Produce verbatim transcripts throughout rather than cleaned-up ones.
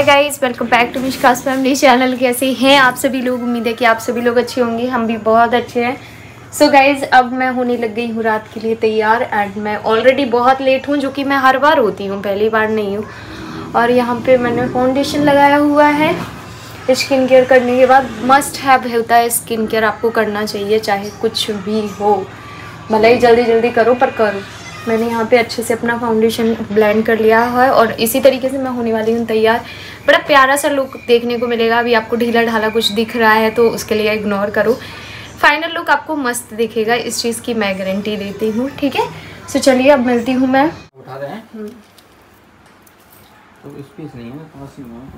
Hi guys, welcome back to Mishka's family channel. कैसे हैं आप सभी लोग? उम्मीद है कि आप सभी लोग अच्छे होंगे। हम भी बहुत अच्छे हैं। सो so गाइस, अब मैं होने लग गई हूँ रात के लिए तैयार एंड मैं ऑलरेडी बहुत लेट हूँ, जो कि मैं हर बार होती हूँ, पहली बार नहीं हूँ। और यहाँ पे मैंने फाउंडेशन लगाया हुआ है। स्किन केयर करने के बाद मस्ट हैव होता है स्किन केयर, आपको करना चाहिए चाहे कुछ भी हो, भले ही जल्दी जल्दी करो पर करो। मैंने यहाँ पे अच्छे से अपना फाउंडेशन ब्लेंड कर लिया है और इसी तरीके से मैं होने वाली हूँ तैयार। बड़ा प्यारा सा लुक देखने को मिलेगा। अभी आपको ढीला ढाला कुछ दिख रहा है तो उसके लिए इग्नोर करो। फाइनल लुक आपको मस्त दिखेगा, इस चीज़ की मैं गारंटी देती हूँ। ठीक है, सो चलिए अब मिलती हूँ मैं। उठा रहे हैं तो स्पेस नहीं है ना, पास ही में।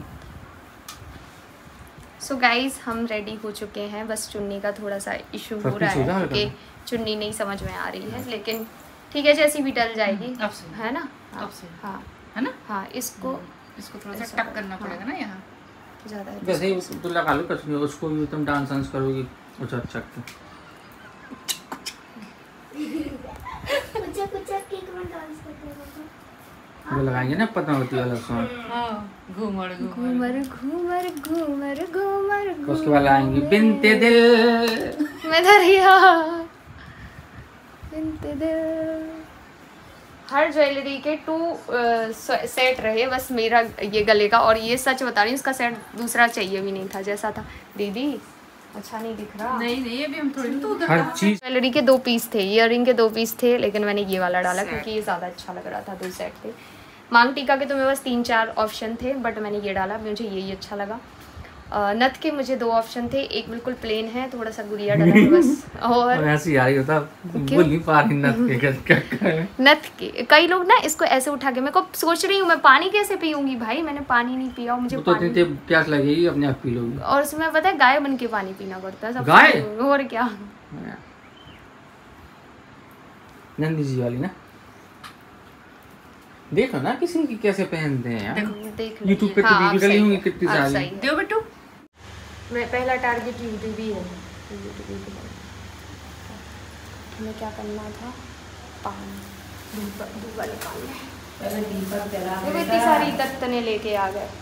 सो गाइज, हम रेडी हो चुके हैं। बस चुन्नी का थोड़ा सा इशू हो रहा है कि चुन्नी नहीं समझ में आ रही है, लेकिन ठीक है, जैसी भी डल जाएगी है ना। अब से हाँ है ना। हाँ, इसको इसको थोड़ा सा टक करना पड़ेगा ना यहाँ ज़्यादा। वैसे ही तो लगा लो कुछ नहीं, उसको भी तुम डांस डांस करोगी उछल चक के। वो लगाएंगे ना पद्मावती वाला सॉन्ग, घूमर घूमर घूमर घूमर घूमर। उसके बाद आएंगी बिनते दिल मैं दरिया बिनते दिल। हर ज्वेलरी के टू सेट रहे, बस मेरा ये गले का, और ये सच बता रही हूँ, इसका सेट दूसरा चाहिए भी नहीं था जैसा था। दीदी अच्छा नहीं दिख रहा। नहीं नहीं, अभी हम थोड़ी तो उधर हर चीज। ज्वेलरी के दो पीस थे, ईयररिंग के दो पीस थे, लेकिन मैंने ये वाला डाला क्योंकि ये ज़्यादा अच्छा लग रहा था। दो सेट थे। मांग टीका के तो मेरे पास तीन चार ऑप्शन थे, बट मैंने ये डाला, मुझे यही अच्छा लगा। नथ के मुझे दो ऑप्शन थे, एक बिल्कुल प्लेन है, थोड़ा सा गुड़िया डाला है बस। और ऐसे ही आ रही होता बोल नहीं पा रही नथ के क्या करें। नथ के कई लोग ना इसको ऐसे उठा के, मैं को सोच रही हूँ मैं पानी कैसे पीऊंगी भाई, मैंने पानी नहीं पिया, मुझे तो पानी इतनी प्यास लगेगी अपने आप पी लोगी। और उसमें पता है गाय बन के पानी पीना पड़ता है सब। गाय? और क्या, नंदी जी वाली ना। देखो ना किसी की कैसे पहनते हैं यार, देख यूट्यूब पे तो वीडियो डाली होंगी कितनी सारी। दो बेटू, मैं पहला टारगेट यूट्यूब ही है। हमें क्या करना था, पान धूपा धूपा निकालना। पहले दीपक जला वो इतनी सारी तख्तने लेके आ गए।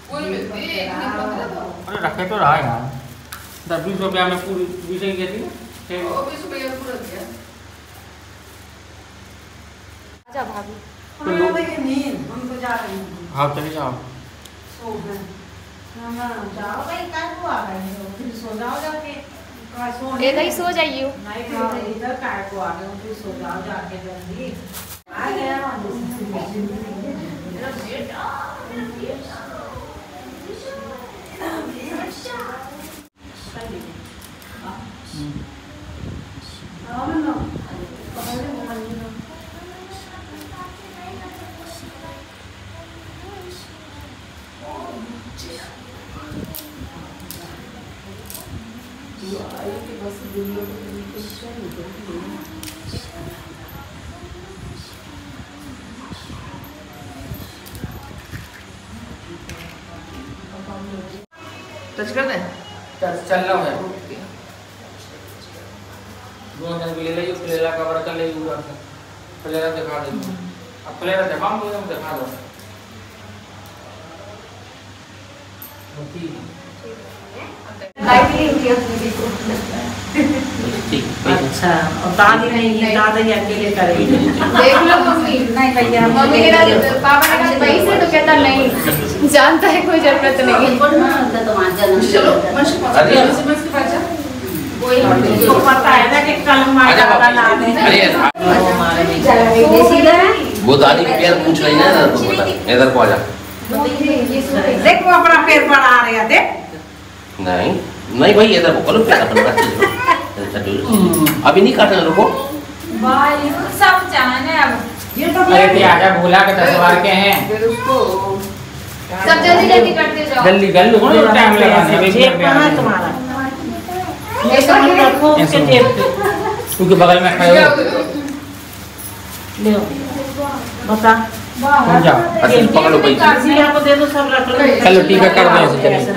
अरे रखे तो रहा यार, दस बीस रुपया में पूरी बीस ही कहती है। आजा भाभी। हाँ चले जाओ। इधर ही सो जाइए। टच कर दे, चल रहा है। दो जन के ले ले, प्लेरा कवर कर ले, ऊपर से प्लेरा दिखा दे। अब प्लेरा दिखा मुझे, दिखा दो। अच्छा, और दादी नहीं, दादा ही अकेले करेगी। देख लो मम्मी, नहीं भैया, मम्मी के साथ पापा के साथ वही से तो कहता नहीं, जानता है कोई जरूरत नहीं। चलो तो पता है ना कि कल मारा ना वो दादी की पैर पूछ रही है ना, तो बता इधर को आ जा। देख वो अपना पैर बढ़ा रहे हैं, देख। नहीं नहीं भाई, इधर को करो पैर अपना। अभी नहीं काटना, रुको भाई सब जाने अब। ये तो अरे ते आजा, भोला के दस बार के हैं। फिर उसको सब जल्दी जल्दी करते जाओ। जल्दी कर लो, टाइम लगाने जेब कहाँ है तुम्हारा? ये सब रखो उसके जेब पे, क्योंकि बगल में खड़े हो। ले बता, तुम जाओ, अच्छे पकड़ो भाई। कासिया को दे दो, सब रख लो। चलो ठीक है, कर दो ऐसे।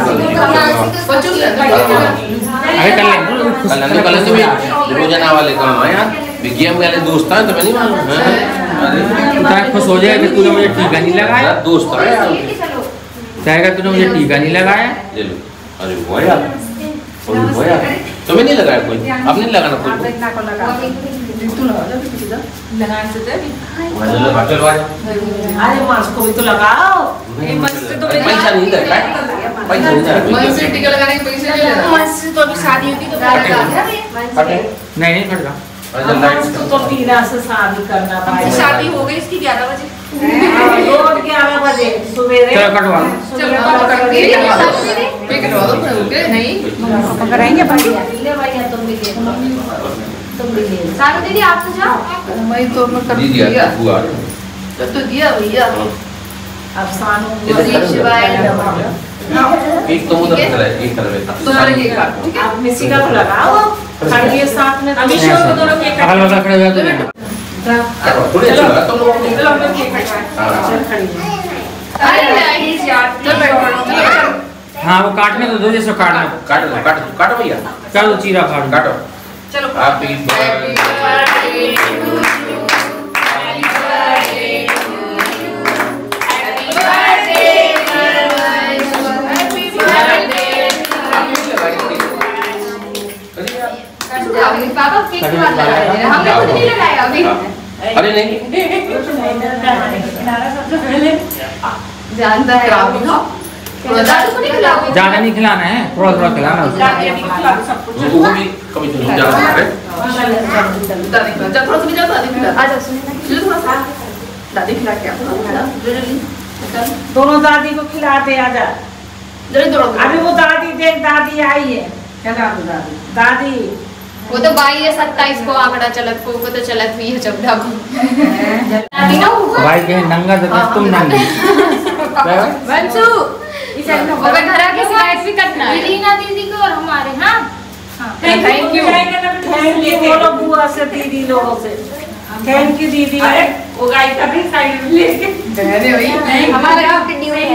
अरे कर ले, कल नन्हे कल से भी रोजाना वाले काम है यार। विज्ञान वाले दोस्त हैं, तुम्हें नहीं मालूम है? खुश हो जाए कि तूने मुझे टीका नहीं लगाया। दोस्त है यार। कहेगा तूने मुझे टीका नहीं लगाया। ले लो। अरे वो यार, वो वो यार, तुम्हें नहीं लगाया कोई, अब नहीं लगाना कोई। देखना को लगा तू लगा दो किधर लगाने से दे चलो लगा चलो आज। अरे मास्क को भी तो लगाओ। ये मस्त तो पैसा नहीं दे का, पैसा नहीं दे। मन से टीका लगाने के पैसे नहीं लेना। मन से तो अभी शादी होगी तो क्या लगा फटे नहीं नहीं फट रहा। अरे लाइट तो तीरा से शादी करना भाई। शादी हो गई इसकी ग्यारह बजे। रोज ग्यारह बजे सवेरे चलो कटवा। चलो पापा कर दे पे करवा दो फिर उनके नहीं पकड़ाएंगे भाई ले भाई तुम भी ले तुम भी ले सारू दीदी आप तो जाओ। मैं तो मैं कर दीदी दिया आ हुआ। तो तो दिया भैया अब सानू शिवाय एक तो उधर चला एक तरफ है। तुम्हारे ये काट ठीक है। आप मिसी का तो लगाओ खाइए साथ में अभी शो को दोनों केक अगल बगल खड़े हो जाते हैं। थोड़ी अच्छा लगा तुम लोग। चलो हम लोग केक कटवाएं। चल खड़ी अरे प्लीज यार चल बैठो। हाँ वो काटने तो दो जैसे काटना। काट दो काट दो काटो भैया। कर दो चीरा फाड़ काटो। चलो happy happy birthday to you happy birthday to you happy birthday happy birthday पापा केक खा रहे हैं। हमने खुद नहीं लगाया अभी। अरे नहीं जानता है आप भी खाओ। दादू को नहीं खिलाओगे? ज्यादा नहीं खिलाना है, थोड़ा थोड़ा खिलाना उसको। वो भी कभी तो जा रहा है। दादी खिला जा थोड़ा सा भी जा दादी खिला आ जाओ सुनिए ना। चलो थोड़ा सा दादी खिला के आपको खिला जल्दी दोनों दादी को खिलाते आजा जल्दी दौड़ो अभी वो दादी देख दादी आई है क्या दादी दादी दादी वो तो बाई है सत्ताईस को आंकड़ा चलत को वो तो चलत हुई है चपड़ा को। अभी ना ऊपर भाई कहीं नंगा तो तुम नंगी। बंसू वो घर आके स्लाइड भी करना है। रीना दीदी को और हमारे हाँ थैंक यू थैंक यू बोलो बुआ से दीदी लोगों से थैंक यू दीदी अरे वो गाय का भी साइड में लेके बहने भाई हमारे आपके ड्यू है।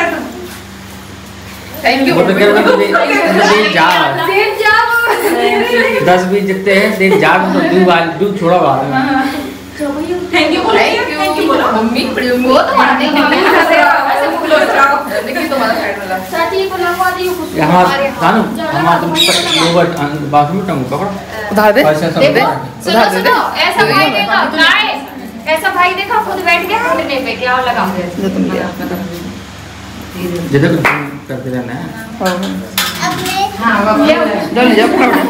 थैंक यू वो तो कह रहा था देख जा सेब जाओ। दस बीस जितने हैं देख जा तो दू बाल दू छोड़ा बाल में। थैंक यू बोलो थैंक यू बोलो मम्मी बड़ी वो तो मार देंगे मम्मी ऐसे मुंह लो जाओ देखिए तुम्हारा साइड वाला साथी को लगवा दी कुछ यहाँ जानू हमारा तुम लोग बाथरूम टंग पकड़ो उधार दे पैसा सब देखो सुनो उधार दे सुनो ऐसा भाई देखा गाइस ऐसा भाई देखा खुद बैठ गया घुटने पे क्या लगा जो तुम लिया जिधर करते रहना है। हां वो जो ले जाओ पकड़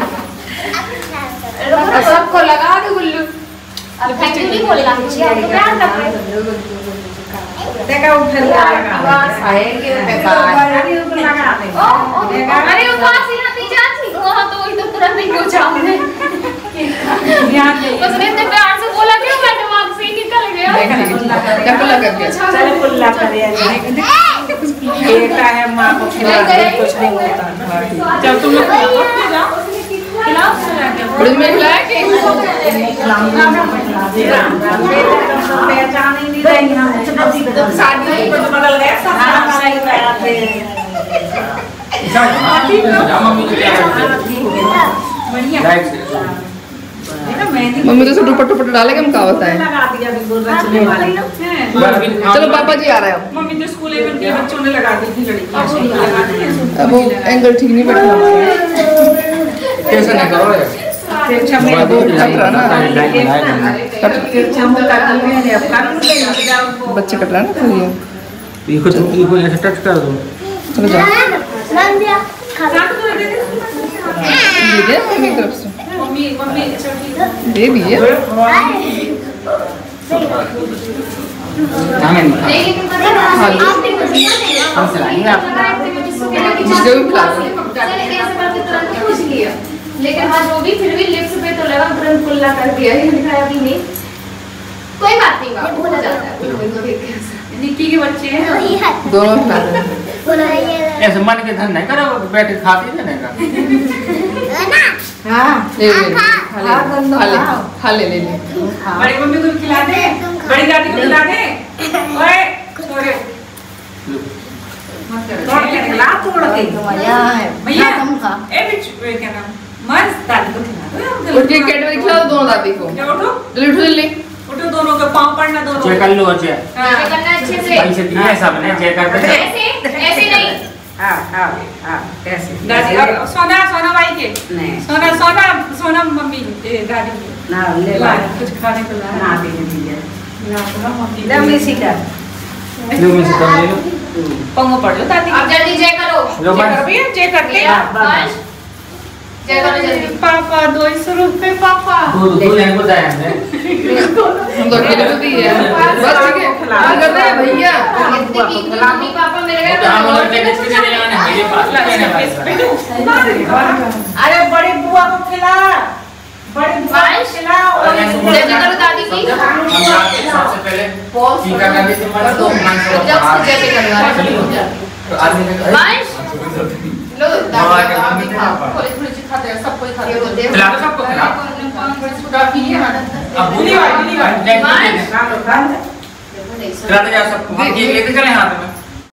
अब सबको लगा दो गुल्लू। अब थैंक यू नहीं बोलना चाहिए तो प्यार करना। देखा उठल लगा आवाज आएगी बेकार अरे ऊपर लगा दे ओ अरे वो पास ही ना पीछे थी वहां तो वही तो तुरंत ही हो जाऊंगे। ध्यान दे उसने इतने प्यार से बोला क्यों मैं दिमाग से ही निकल गया। क्या कुल्ला कर दिया चल कुल्ला करे बेटा है मां को खिला दे कुछ नहीं होता जब तुम लोग खिलाओ बड़ी में खिलाया कि पहचान ही नहीं रही हम शादी में बदल गया सब सही बात जा मम्मी को क्या बढ़िया लाइट से मम्मी तो दुपट्टा दुपट्टा डाले के हम का होता है लगा दिया बिल्कुल रचने वाले चलो पापा जी आ रहे हैं मम्मी तो स्कूल में के बच्चों ने लगा दी थी लड़की अब वो एंगल ठीक नहीं बैठा कैसा नहीं करो यार तिरछा में वो कट रहा ना तिरछा मुंह काट लिया अब काट बच्चे कट रहा ना तो ये ये कुछ ये कोई ऐसे टच कर दो। चलो जाओ रंग दिया खाना ये दे मम्मी की तरफ से मम्मी मम्मी अच्छा ठीक है दे भी है हमें लेकिन पता है आपने मुझे हम चलाएंगे आप जिसको भी खिला दो खुश लिया लेकिन हाँ जो भी फिर भी लिप्स पे तो लगा तुरंत कुल्ला कर दिया ये दिखाया भी नहीं। कोई बात नहीं बाप हो जाता है निक्की के बच्चे हैं दोनों खिला दो ऐसे मन के धन नहीं करो बैठ के खाते रहने का। हां ले ले खा ले खा ले ले ले बड़ी मम्मी को खिला दे बड़ी दादी को खिला दे ओए छोड़ो मत कर तोड़ के खिला तोड़ के भैया ए बिच क्या नाम मस्त दादी को खिला दो उठ के कैडबरी खिला दो दोनों दादी को उठो जल्दी उठो जल्दी उठो दोनों को पाँव पड़ना दोनों। जय कर लो जय। जय करना अच्छे से। पैसे दिए सबने जय कर दे। ऐसे ऐसे नहीं। हाँ हाँ हाँ ऐसे। दादी और सोना सोना भाई के। नहीं। सोना सोना सोना मम्मी के दादी के। ना ले ला कुछ खाने को ला। ना दे दीजिए। ना सोना मम्मी। ले मिसी का। लो मिसी कर ले लो। पंगो पड़ लो दादी। अब जल्दी जय करो। जय कर भी जय करते हैं। जय करो जल्दी। पापा दो सौ रुपए पापा। दो दो लेने को जाए हमने। हम घर में भी है। बस ठीक है। आ गए भैया। इतने की मम्मी पापा मेरे गए। हम लोग टिकट के लिए जाने मेरे पास लेने वाले। अरे बड़ी बुआ को खिला। बड़ी बुआ को खिला और जय करो दादी की। सबसे पहले टीका कर देते हैं तो मान से जब से जय करवा। वंश लो दादी खाओ। थोड़ी थोड़ी सी खाते हैं सब कोई खाते हैं। खिला दो सबको खिला। अब बुनी भाई बुनी भाई जय खिला दे जाओ सबको। ये लेके चले हाथ में।